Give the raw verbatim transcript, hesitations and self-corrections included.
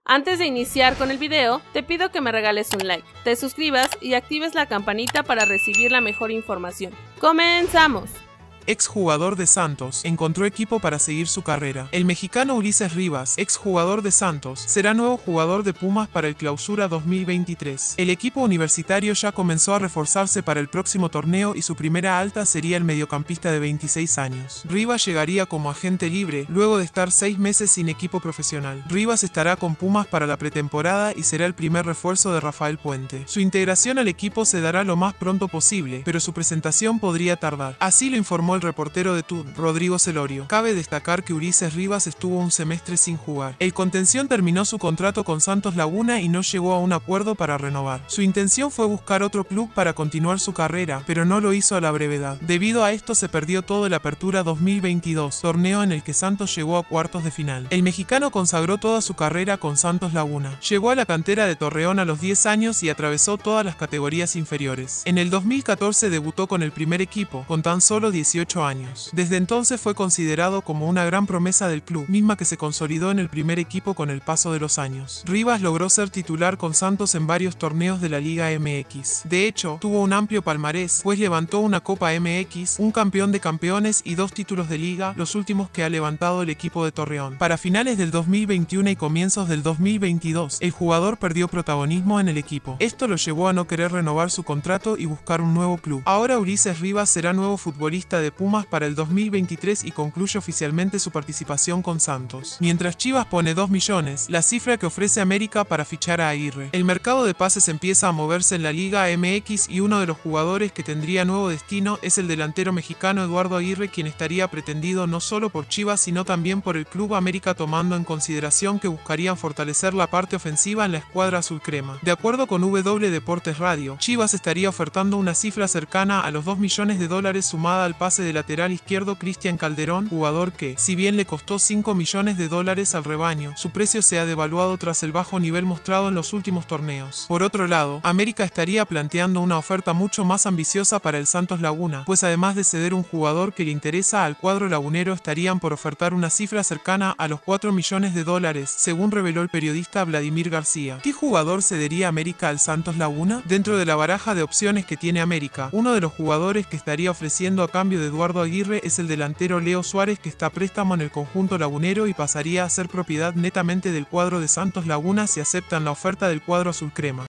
Antes de iniciar con el video, te pido que me regales un like, te suscribas y actives la campanita para recibir la mejor información. ¡Comenzamos! Exjugador de Santos, encontró equipo para seguir su carrera. El mexicano Ulises Rivas, exjugador de Santos, será nuevo jugador de Pumas para el Clausura dos mil veintitrés. El equipo universitario ya comenzó a reforzarse para el próximo torneo y su primera alta sería el mediocampista de veintiséis años. Rivas llegaría como agente libre, luego de estar seis meses sin equipo profesional. Rivas estará con Pumas para la pretemporada y será el primer refuerzo de Rafael Puente. Su integración al equipo se dará lo más pronto posible, pero su presentación podría tardar. Así lo informó el reportero de T U D, Rodrigo Celorio. Cabe destacar que Ulises Rivas estuvo un semestre sin jugar. El contención terminó su contrato con Santos Laguna y no llegó a un acuerdo para renovar. Su intención fue buscar otro club para continuar su carrera, pero no lo hizo a la brevedad. Debido a esto se perdió todo el Apertura dos mil veintidós, torneo en el que Santos llegó a cuartos de final. El mexicano consagró toda su carrera con Santos Laguna. Llegó a la cantera de Torreón a los diez años y atravesó todas las categorías inferiores. En el dos mil catorce debutó con el primer equipo, con tan solo dieciocho años. Desde entonces fue considerado como una gran promesa del club, misma que se consolidó en el primer equipo con el paso de los años. Rivas logró ser titular con Santos en varios torneos de la Liga M X. De hecho, tuvo un amplio palmarés, pues levantó una Copa M X, un campeón de campeones y dos títulos de liga, los últimos que ha levantado el equipo de Torreón. Para finales del dos mil veintiuno y comienzos del dos mil veintidós, el jugador perdió protagonismo en el equipo. Esto lo llevó a no querer renovar su contrato y buscar un nuevo club. Ahora Ulises Rivas será nuevo futbolista de Pumas para el dos mil veintitrés y concluye oficialmente su participación con Santos. Mientras Chivas pone dos millones, la cifra que ofrece América para fichar a Aguirre. El mercado de pases empieza a moverse en la Liga M X y uno de los jugadores que tendría nuevo destino es el delantero mexicano Eduardo Aguirre, quien estaría pretendido no solo por Chivas sino también por el Club América, tomando en consideración que buscarían fortalecer la parte ofensiva en la escuadra azul crema. De acuerdo con W Deportes Radio, Chivas estaría ofertando una cifra cercana a los dos millones de dólares sumada al pase de lateral izquierdo Cristian Calderón, jugador que, si bien le costó cinco millones de dólares al rebaño, su precio se ha devaluado tras el bajo nivel mostrado en los últimos torneos. Por otro lado, América estaría planteando una oferta mucho más ambiciosa para el Santos Laguna, pues además de ceder un jugador que le interesa al cuadro lagunero, estarían por ofertar una cifra cercana a los cuatro millones de dólares, según reveló el periodista Vladimir García. ¿Qué jugador cedería América al Santos Laguna? Dentro de la baraja de opciones que tiene América, uno de los jugadores que estaría ofreciendo a cambio de Eduardo Aguirre es el delantero Leo Suárez, que está a préstamo en el conjunto lagunero y pasaría a ser propiedad netamente del cuadro de Santos Laguna si aceptan la oferta del cuadro azul crema.